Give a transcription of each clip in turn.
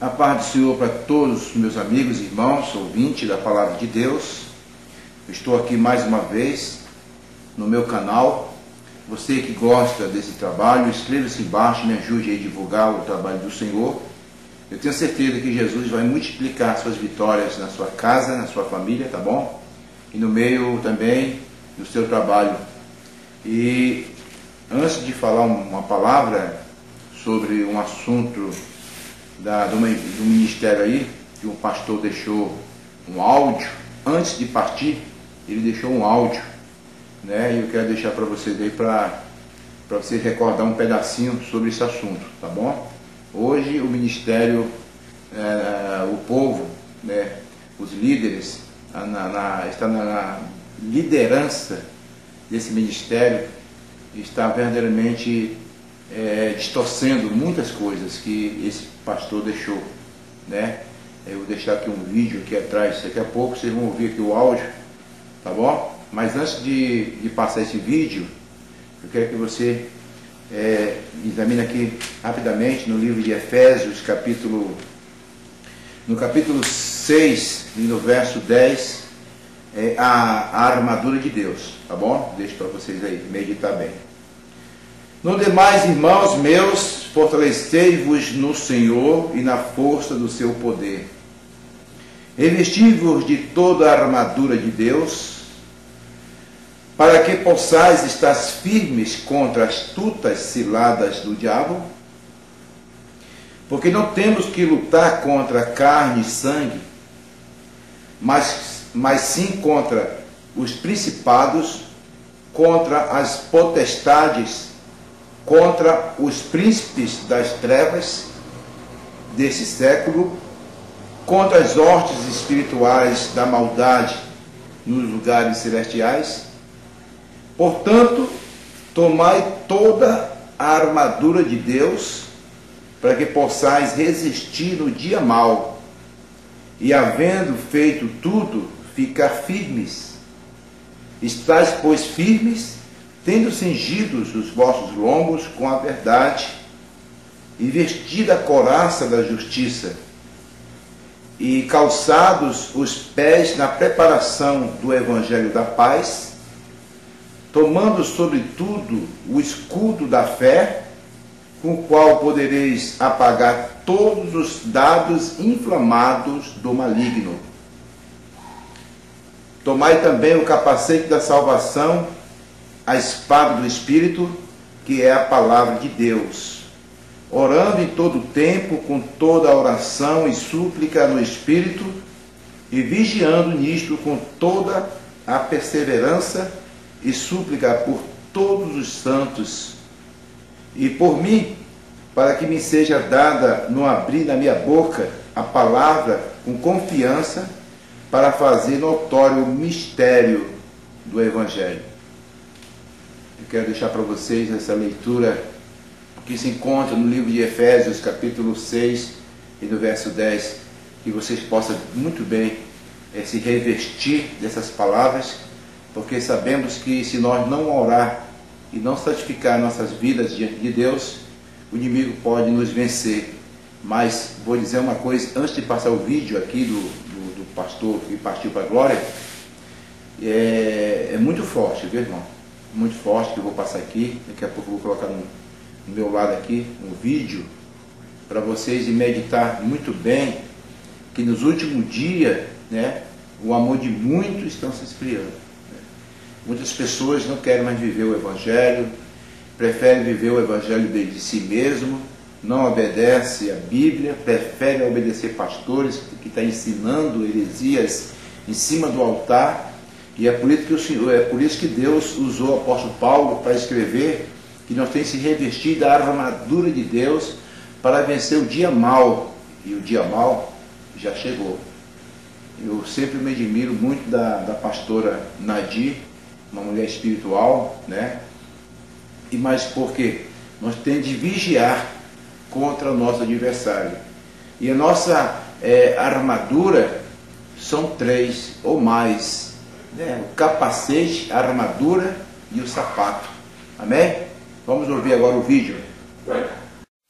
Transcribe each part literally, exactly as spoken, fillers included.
A paz do Senhor para todos os meus amigos e irmãos, ouvintes da Palavra de Deus. Eu estou aqui mais uma vez no meu canal. Você que gosta desse trabalho, inscreva-se embaixo, me ajude a divulgar o trabalho do Senhor. Eu tenho certeza que Jesus vai multiplicar suas vitórias na sua casa, na sua família, tá bom? E no meio também do seu trabalho. E antes de falar uma palavra sobre um assunto da, do, do ministério aí, que um pastor deixou um áudio, antes de partir, ele deixou um áudio, né? E eu quero deixar para vocês aí, para para vocês recordar um pedacinho sobre esse assunto, tá bom? Hoje o ministério, é, o povo, né, os líderes, na, na, está na, na liderança desse ministério, está verdadeiramente é, distorcendo muitas coisas que esse pastor deixou, né? Eu vou deixar aqui um vídeo aqui atrás, daqui a pouco vocês vão ouvir aqui o áudio, tá bom? Mas antes de, de passar esse vídeo, eu quero que você é, examine aqui rapidamente no livro de Efésios, capítulo, no capítulo seis, no verso dez, é, a, a armadura de Deus, tá bom? Deixo para vocês aí meditar bem. No demais, irmãos meus, fortalecei-vos no Senhor e na força do seu poder. Revesti-vos de toda a armadura de Deus, para que possais estar firmes contra as astutas ciladas do diabo, porque não temos que lutar contra carne e sangue, mas, mas sim contra os principados, contra as potestades, contra os príncipes das trevas desse século, contra as hostes espirituais da maldade nos lugares celestiais. Portanto, tomai toda a armadura de Deus, para que possais resistir no dia mau, e havendo feito tudo, ficar firmes. Estais, pois, firmes, tendo cingidos os vossos lombos com a verdade, e vestida a couraça da justiça, e calçados os pés na preparação do evangelho da paz, tomando sobretudo o escudo da fé, com o qual podereis apagar todos os dardos inflamados do maligno. Tomai também o capacete da salvação, a espada do Espírito, que é a palavra de Deus, orando em todo o tempo, com toda a oração e súplica no Espírito, e vigiando nisto com toda a perseverança e súplica por todos os santos, e por mim, para que me seja dada no abrir da minha boca a palavra com confiança, para fazer notório o mistério do Evangelho. Eu quero deixar para vocês essa leitura que se encontra no livro de Efésios, capítulo seis, e no verso dez, que vocês possam muito bem é, se revestir dessas palavras, porque sabemos que se nós não orar e não santificar nossas vidas diante de Deus, o inimigo pode nos vencer. Mas vou dizer uma coisa, antes de passar o vídeo aqui do, do, do pastor que partiu para a glória, é, é muito forte, viu, irmão? Muito forte, que eu vou passar aqui, daqui a pouco eu vou colocar no, no meu lado aqui um vídeo para vocês meditar muito bem, que nos últimos dias, né, o amor de muitos estão se esfriando, né? Muitas pessoas não querem mais viver o Evangelho, preferem viver o Evangelho de si mesmo, não obedece a Bíblia, preferem obedecer pastores que estão ensinando heresias em cima do altar. E é por isso que o Senhor, é por isso que Deus usou o apóstolo Paulo para escrever que nós temos que se revestir da armadura de Deus para vencer o dia mau. E o dia mau já chegou. Eu sempre me admiro muito da, da pastora Nadir, uma mulher espiritual, né? E mais porque nós temos de vigiar contra o nosso adversário. E a nossa é, armadura são três ou mais. É, o capacete, a armadura e o sapato. Amém? Vamos ouvir agora o vídeo.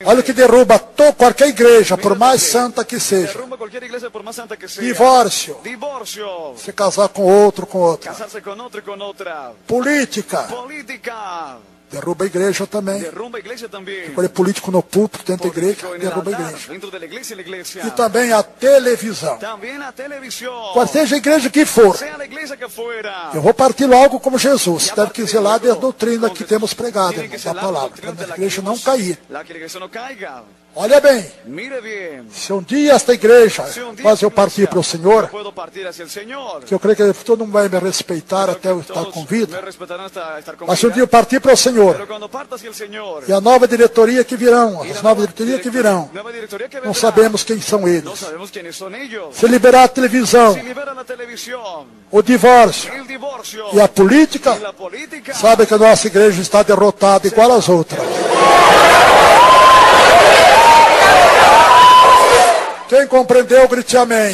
Olha o que derruba to, qualquer igreja, por mais santa que seja. Divórcio. Se casar com outro, com outra. Política. Derruba a igreja também. Derruba a igreja também. Ficou político no púlpito, dentro da igreja, derruba a igreja. E também a televisão. Qual seja a igreja que for. Eu vou partir logo como Jesus. Deve que zelar da doutrina que temos pregado, irmãos, da palavra. Para a igreja não cair. Olha bem, se um dia esta igreja faz eu partir para o Senhor, que eu creio que todo mundo vai me respeitar até eu estar com vida, mas se um dia eu partir para o Senhor, e a nova diretoria que virão, as novas diretorias que virão, não sabemos quem são eles. Se liberar a televisão, o divórcio e a política, sabe que a nossa igreja está derrotada igual às outras. Quem compreendeu, grite amém.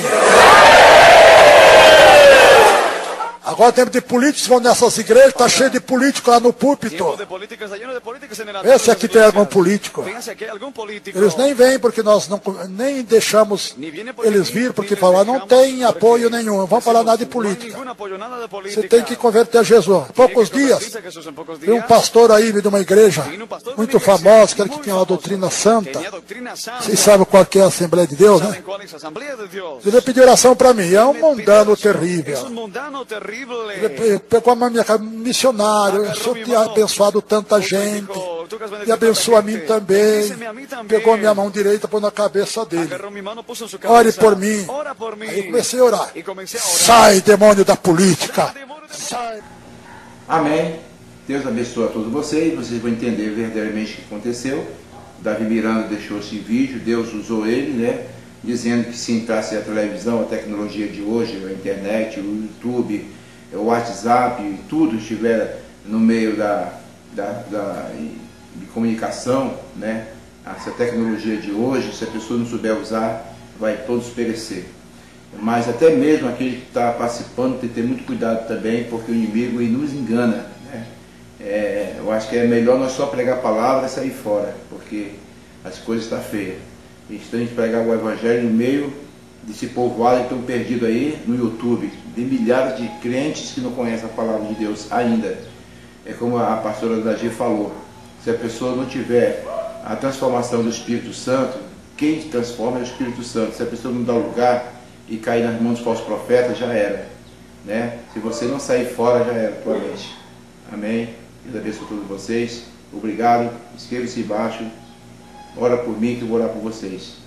Agora tempo de políticos vão nessas igrejas, está cheio de políticos lá no púlpito. Esse aqui tem algum político. Eles nem vêm porque nós não, nem deixamos eles vir, porque falar não tem apoio nenhum. Não vão falar nada de política. Você tem que converter a Jesus. Há poucos dias, tem um pastor aí de uma igreja muito famosa, aquele que tinha uma doutrina santa. Vocês sabem qual que é a Assembleia de Deus, né? Ele pediu oração para mim. É um mundano terrível. Ele pegou a minha cara, missionário, eu sou tinha abençoado tanta gente, e abençoa a mim também. Pegou a minha mão direita, pôs na cabeça dele. Ore por mim. Aí eu comecei a orar. Sai, demônio da política. Sai. Amém. Deus abençoe a todos vocês. Vocês vão entender verdadeiramente o que aconteceu. Davi Miranda deixou esse vídeo, Deus usou ele, né? Dizendo que se entrasse a televisão, a tecnologia de hoje, a internet, o YouTube, o WhatsApp, tudo estiver no meio da, da, da de comunicação, né? Essa tecnologia de hoje, se a pessoa não souber usar, vai todos perecer. Mas até mesmo aquele que está participando tem que ter muito cuidado também, porque o inimigo ele nos engana, né? É, eu acho que é melhor nós só pregar a palavra e sair fora, porque as coisas estão feias. Então a gente pregar o Evangelho no meio desse povoado que estão perdido aí no YouTube. Tem milhares de crentes que não conhecem a palavra de Deus ainda. É como a pastora Dagi falou, se a pessoa não tiver a transformação do Espírito Santo, quem transforma é o Espírito Santo. Se a pessoa não dá lugar e cair nas mãos dos falsos profetas, já era, né? Se você não sair fora, já era tua mente. Amém? Deus abençoe a todos vocês. Obrigado. Inscreva-se embaixo. Ora por mim que eu vou orar por vocês.